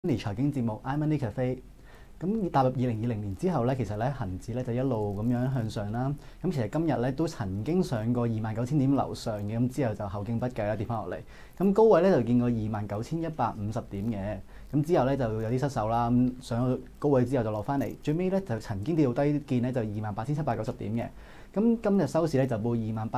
年財經節目 iMoney Cafe，咁踏入2020年之後咧，其實咧恆指咧就一路咁樣向上啦。咁其實今日咧都曾經上過29,000點樓上嘅，咁之後就後勁不繼啦，跌翻落嚟。咁高位咧就見過29,150點嘅，咁之後咧就有啲失守啦。咁上到高位之後就落翻嚟，最尾咧就曾經跌到低見咧就28,790點嘅。咁今日收市咧就報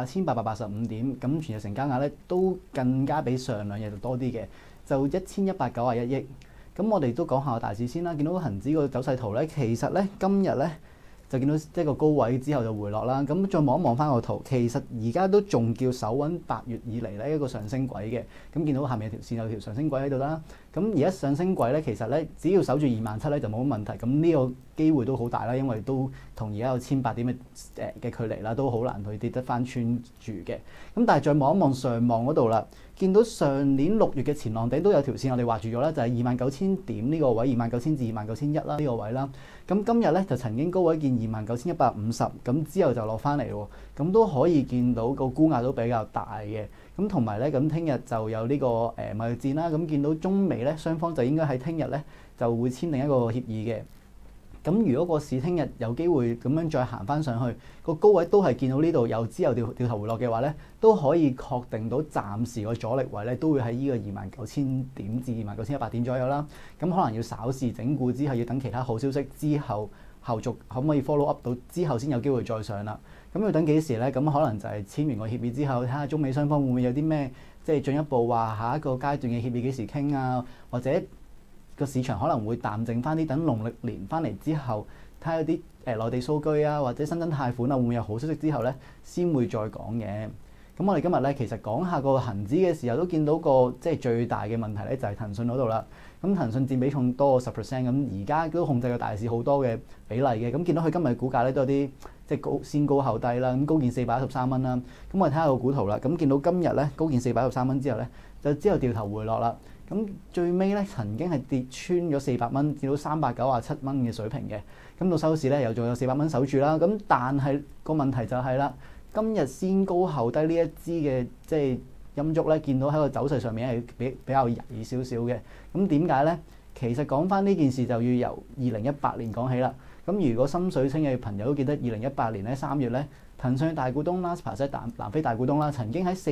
28,885點，咁全日成交額咧都更加比上兩日就多啲嘅，就1,191億。咁我哋都講下個大市先啦。見到恆指個走勢圖咧，其實咧今日咧就見到一個高位之後就回落啦。咁再望一望翻個圖，其實而家都仲叫守穩8月以嚟咧一個上升軌嘅。咁見到下面有條線有條上升軌喺度啦。咁而家上升軌咧，其實咧只要守住27,000咧就冇乜問題。咁呢個機會都好大啦，因為都同而家有1,800點嘅距離啦，都好難去跌得翻穿住嘅。咁但係再望一望上望嗰度啦，見到上年6月嘅前浪頂都有條線我哋畫住咗啦，就係29,000點呢個位，29,000至29,100啦呢個位啦。咁今日咧就曾經高位見29,150，咁之後就落翻嚟喎。咁都可以見到個沽壓都比較大嘅。咁同埋咧，咁聽日就有呢個貿易戰啦。咁見到中美咧雙方就應該喺聽日咧就會簽訂一個協議嘅。咁如果個市聽日有機會咁樣再行翻上去，個高位都係見到呢度有之後掉頭回落嘅話咧，都可以確定到暫時個阻力位咧都會喺呢個29,000點至29,100點左右啦。咁可能要稍事整固之後，要等其他好消息之後，後續可唔可以 follow up 到之後先有機會再上啦。咁要等幾時咧？咁可能就係簽完個協議之後，睇下中美雙方會唔會有啲咩即係進一步話下一個階段嘅協議幾時傾啊，或者個市場可能會淡靜翻啲，等農曆年翻嚟之後，睇下啲內地數據啊，或者新增貸款啊，會唔會有好消息之後咧，先會再講嘅。咁我哋今日咧其實講下個恆指嘅時候，都見到個即係最大嘅問題咧，就係騰訊嗰度啦。咁騰訊佔比重多過10%，咁而家都控制個大市好多嘅比例嘅。咁見到佢今日股價咧都有啲即係先高後低啦。咁高見413蚊啦。咁我哋睇下個股圖啦。咁見到今日咧高見413蚊之後咧，就之後掉頭回落啦。咁最尾咧曾經係跌穿咗400蚊，至到397蚊嘅水平嘅。咁到收市咧又仲有400蚊守住啦。咁但係個問題就係啦，今日先高後低呢一支嘅即係陰燭咧，見到喺個走勢上面係比較曳少少嘅。咁點解咧？其實講翻呢件事就要由2018年講起啦。咁如果心水清嘅朋友都記得2018年咧3月咧，騰訊大股東 Naspers 即係南非大股東啦，曾經喺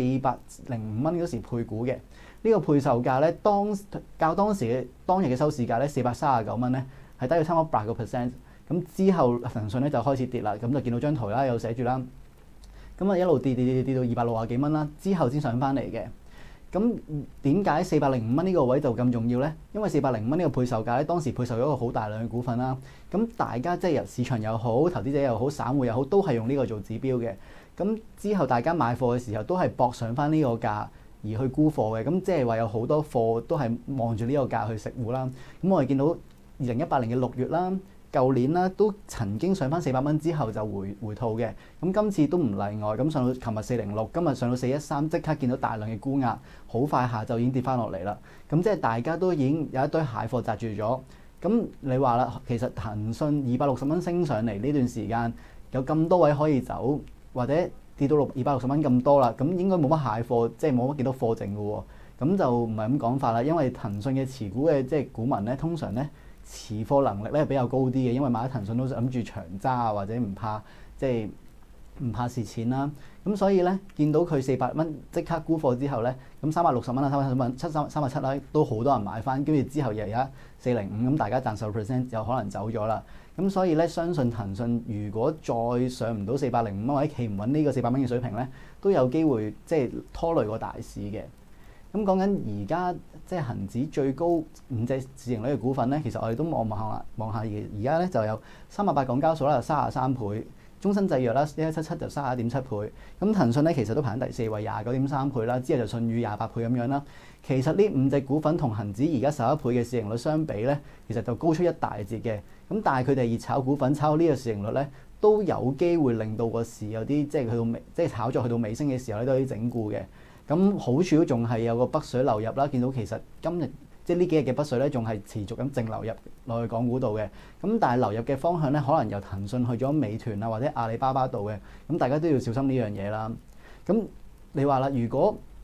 405蚊嗰時配股嘅。呢個配售價咧，當日嘅收市價咧439蚊咧，係低咗差唔多8%。咁之後騰訊咧就開始跌啦，咁就見到張圖啦，有寫住啦。咁啊一路跌到260幾蚊啦，之後先上翻嚟嘅。咁點解405蚊呢個位就咁重要咧？因為405蚊呢個配售價咧，當時配售咗一個好大量嘅股份啦。咁大家即係由市場又好、投資者又好、散戶又好，都係用呢個做指標嘅。咁之後大家買貨嘅時候，都係搏上翻呢個價而去沽貨嘅。咁即係話有好多貨都係望住呢個價去食糊啦。咁我哋見到2018年嘅6月啦。舊年啦，都曾經上翻400蚊之後就回吐嘅，咁今次都唔例外。咁上到琴日406，今日上到413，即刻見到大量嘅沽壓，好快下就已經跌翻落嚟啦。咁即係大家都已經有一堆蟹貨擲住咗。咁你話啦，其實騰訊260蚊升上嚟呢段時間，有咁多位可以走，或者跌到260蚊咁多啦，咁應該冇乜蟹貨，即係冇乜幾多貨剩嘅喎。咁就唔係咁講法啦，因為騰訊嘅持股嘅即係股民咧，通常咧，持貨能力咧比較高啲嘅，因為買咗騰訊都諗住長揸啊，或者唔怕即係唔怕蝕錢啦。咁所以咧，見到佢400蚊即刻沽貨之後咧，咁360蚊啦、370啦，都好多人買翻，跟住之後又有405，咁大家賺10%就可能走咗啦。咁所以咧，相信騰訊如果再上唔到405蚊或者企唔穩呢個400蚊嘅水平咧，都有機會即係拖累個大市嘅。咁講緊而家即係恆指最高5隻市盈率嘅股份咧，其實我哋都望下而家咧就有380港交所啦，就33倍；中生製藥啦1177就31.7倍。咁騰訊咧其實都排喺第4位29.3倍啦，之後就舜宇28倍咁樣啦。其實呢5隻股份同恆指而家11倍嘅市盈率相比咧，其實就高出一大截嘅。咁但係佢哋熱炒股份炒呢個市盈率咧，都有機會令到個市有啲即係去到尾，即係炒作去到尾聲嘅時候咧，都有啲整固嘅。咁好處都仲係有個北水流入啦，見到其實今日即係呢幾日嘅北水咧，仲係持續咁淨流入落去港股度嘅。咁但係流入嘅方向咧，可能由騰訊去咗美團啊或者阿里巴巴度嘅。咁大家都要小心呢樣嘢啦。咁你話啦，如果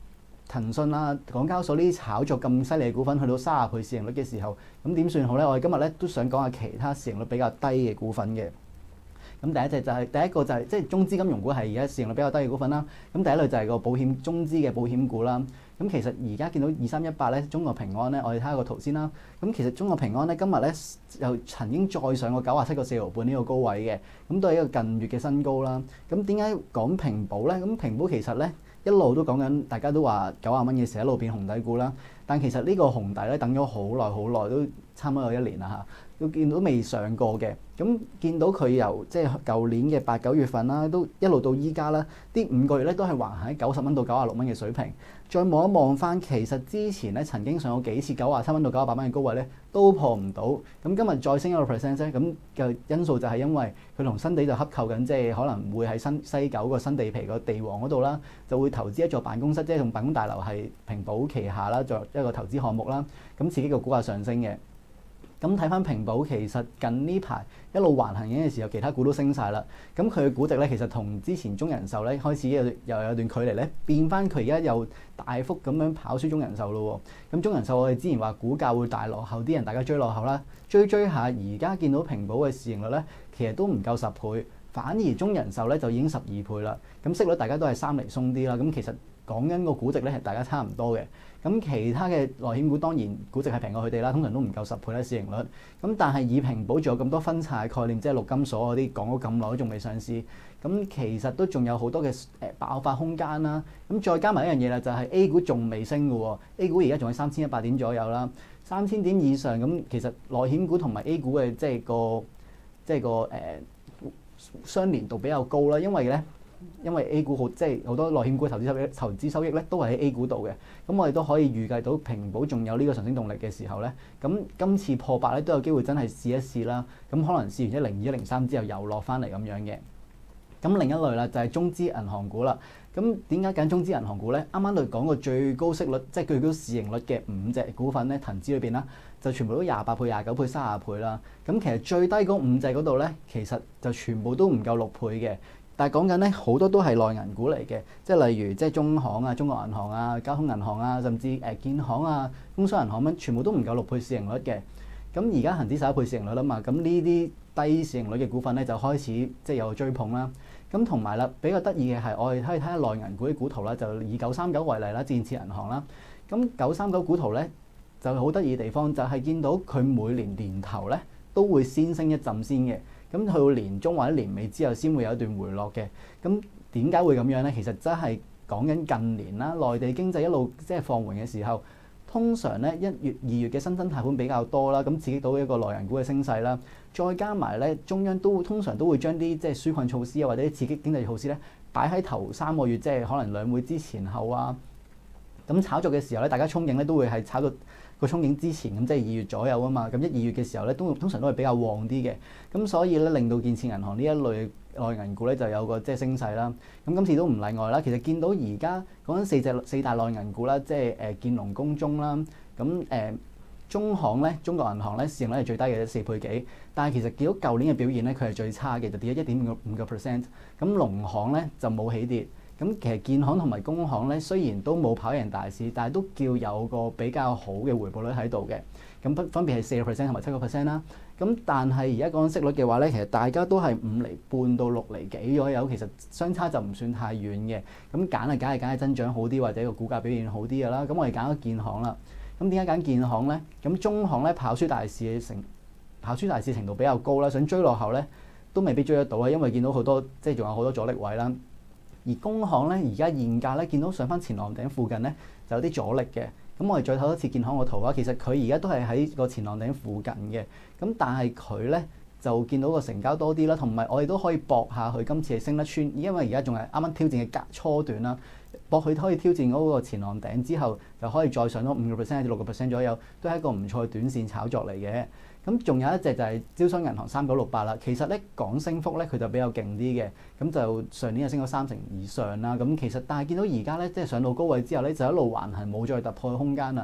騰訊啦、港交所呢啲炒作咁犀利嘅股份去到30倍市盈率嘅時候，咁點算好咧？我哋今日咧都想講下其他市盈率比較低嘅股份嘅。咁第一個就係即係中資金融股係而家市盈率比較低嘅股份啦。咁第一類就係個中資嘅保險股啦。咁其實而家見到2318咧，中國平安咧，我哋睇下個圖先啦。咁其實中國平安咧今日咧又曾經再上過97個4毫半呢個高位嘅，咁都係一個近月嘅新高啦。咁點解講平保咧？咁平保其實咧一路都講緊，大家都話90蚊嘅時候一路變紅底股啦。但其實呢個紅底咧等咗好耐，都差唔多有1年啦嚇。都見到未上過嘅，咁見到佢由即係舊年嘅8、9月份啦，都一路到依家啦，啲5個月咧都係橫行喺90蚊到96蚊嘅水平。再望一望翻，其實之前咧曾經上過幾次97蚊到98蚊嘅高位咧，都破唔到。咁今日再升1個 percent 啫，咁嘅因素就係因為佢同新地就洽購緊，即係可能會喺西九個新地皮個地王嗰度啦，就會投資一座辦公室，即係同辦公大樓係平保旗下啦，作一個投資項目啦，咁刺激個股價上升嘅。咁睇翻平保，其實近呢排一路橫行嘅時候，其他股都升晒啦。咁佢嘅估值咧，其實同之前中人壽咧開始又有段距離咧，變翻佢而家又大幅咁樣跑輸中人壽咯喎。咁中人壽我哋之前話股價會大落後，啲人大家追落後啦，追下，而家見到平保嘅市盈率咧，其實都唔夠10倍，反而中人壽咧就已經12倍啦。咁息率大家都係3厘鬆啲啦。咁其實講緊個估值咧係大家差唔多嘅。咁其他嘅內險股當然估值係平過佢哋啦，通常都唔夠10倍啦市盈率。咁但係以平保仲有咁多分拆概念，即係陸金所嗰啲講咗咁耐都仲未上市，咁其實都仲有好多嘅爆發空間啦。咁再加埋一樣嘢啦，就係 A 股仲未升嘅喎，A 股而家仲喺3100點左右啦，3000點以上咁，其實內險股同埋 A 股嘅即係個相連度比較高啦，因為 A 股好好多內險股投資收益咧都係喺 A 股度嘅，咁我哋都可以預計到平保仲有呢個上升動力嘅時候咧，咁今次破百咧都有機會真係試一試啦，咁可能試完102、103之後又落翻嚟咁樣嘅。咁另一類啦就係中資銀行股啦。咁點解揀中資銀行股咧？啱啱我講過最高息率，即係最高市盈率嘅5隻股份咧，騰指裏邊啦，就全部都28倍、29倍、30倍啦。咁其實最低嗰5隻嗰度咧，其實就全部都唔夠6倍嘅。但係講緊咧，好多都係內銀股嚟嘅，即係例如即係中行啊、中國銀行啊、交通銀行啊，甚至建行啊、工商銀行咁，全部都唔夠6倍市盈率嘅。咁而家恒指11倍市盈率啦嘛，咁呢啲低市盈率嘅股份咧就開始即係有追捧啦。咁同埋啦，比較得意嘅係我哋可以睇下內銀股啲股圖啦，就以939為例啦，建設銀行啦。咁939股圖咧就好得意嘅地方就係見到佢每年年頭咧都會先升一陣先嘅。咁去到年中或者年尾之後，先會有一段回落嘅。咁點解會咁樣咧？其實真係講緊近年啦，內地經濟一路即係放緩嘅時候，通常咧1月、2月嘅新增貸款比較多啦，咁刺激到一個內銀股嘅升勢啦。再加埋咧，中央通常都會將啲即係紓困措施啊，或者啲刺激經濟措施咧，擺喺頭3個月，即係可能兩會之前後啊。咁炒作嘅時候咧，大家憧憬咧都會係炒到個憧憬之前，咁即係2月左右啊嘛。咁1、2月嘅時候咧，通常都係比較旺啲嘅。咁所以咧，令到建設銀行呢一類內銀股咧就有個即係升勢啦。咁今次都唔例外啦。其實見到而家講緊四大內銀股啦，即係建農工中啦，咁中行咧，中國銀行咧市盈率係最低嘅4倍幾，但係其實見到舊年嘅表現咧，佢係最差嘅，就跌咗1.5個 percent。咁農行咧就冇起跌。咁其實建行同埋工行咧，雖然都冇跑贏大市，但係都叫有個比較好嘅回報率喺度嘅。咁分別係4個 percent 同埋7個 percent 啦。咁但係而家講緊息率嘅話咧，其實大家都係5厘半到6厘幾左右，其實相差就唔算太遠嘅。咁揀係增長好啲，或者個股價表現好啲嘅啦。咁我哋揀咗建行啦。咁點解揀建行咧？咁中行咧跑輸大市程度比較高啦，想追落後咧都未必追得到啊，因為見到好多即係仲有好多阻力位啦。而工行咧，而家現價咧見到上翻前浪頂附近咧就有啲阻力嘅。咁我哋再睇多次建行個圖啊，其實佢而家都係喺個前浪頂附近嘅。咁但係佢咧就見到個成交多啲啦，同埋我哋都可以搏下佢今次係升得穿，因為而家仲係啱啱挑戰嘅初段啦。搏佢可以挑戰嗰個前浪頂之後，就可以再上到5個 percent 至6個 percent 左右，都係一個唔錯嘅短線炒作嚟嘅。咁仲有一隻就係招商銀行3968啦。其實咧講升幅咧佢就比較勁啲嘅，咁就上年就升咗3成以上啦。咁其實但係見到而家咧即係上到高位之後咧就一路橫行冇再突破嘅空間啦。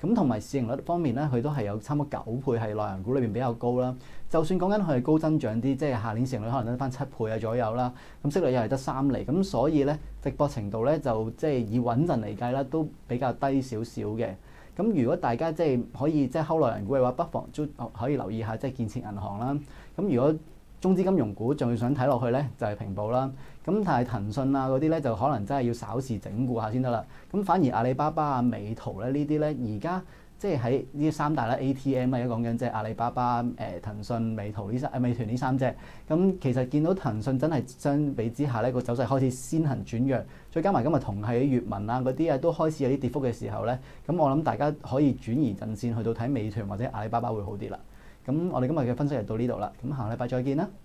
咁同埋市盈率方面咧，佢都係有差唔多9倍，係內銀股裏邊比較高啦。就算講緊佢係高增長啲，即係下年市盈率可能得翻7倍啊左右啦。咁息率又係得3厘，咁所以咧值博程度咧就即係以穩陣嚟計啦，都比較低少少嘅。咁如果大家即係可以即係睺內銀股嘅話，不妨都可以留意下即係建設銀行啦。咁如果中資金融股仲要想睇落去咧，就係平保啦。咁但係騰訊啊嗰啲咧，就可能真係要稍時整固下先得啦。咁反而阿里巴巴啊、美圖咧呢啲咧，而家即係喺呢三大啦 ATM 啊，而家講緊即係阿里巴巴、騰訊、美圖美團呢三隻。咁其實見到騰訊真係相比之下咧，個走勢開始先行轉弱，再加埋今日同係啲粵文啊嗰啲啊都開始有啲跌幅嘅時候咧，咁我諗大家可以轉移陣線去到睇美團或者阿里巴巴會好啲啦。咁我哋今日嘅分析就到呢度啦，咁下個禮拜再見啦。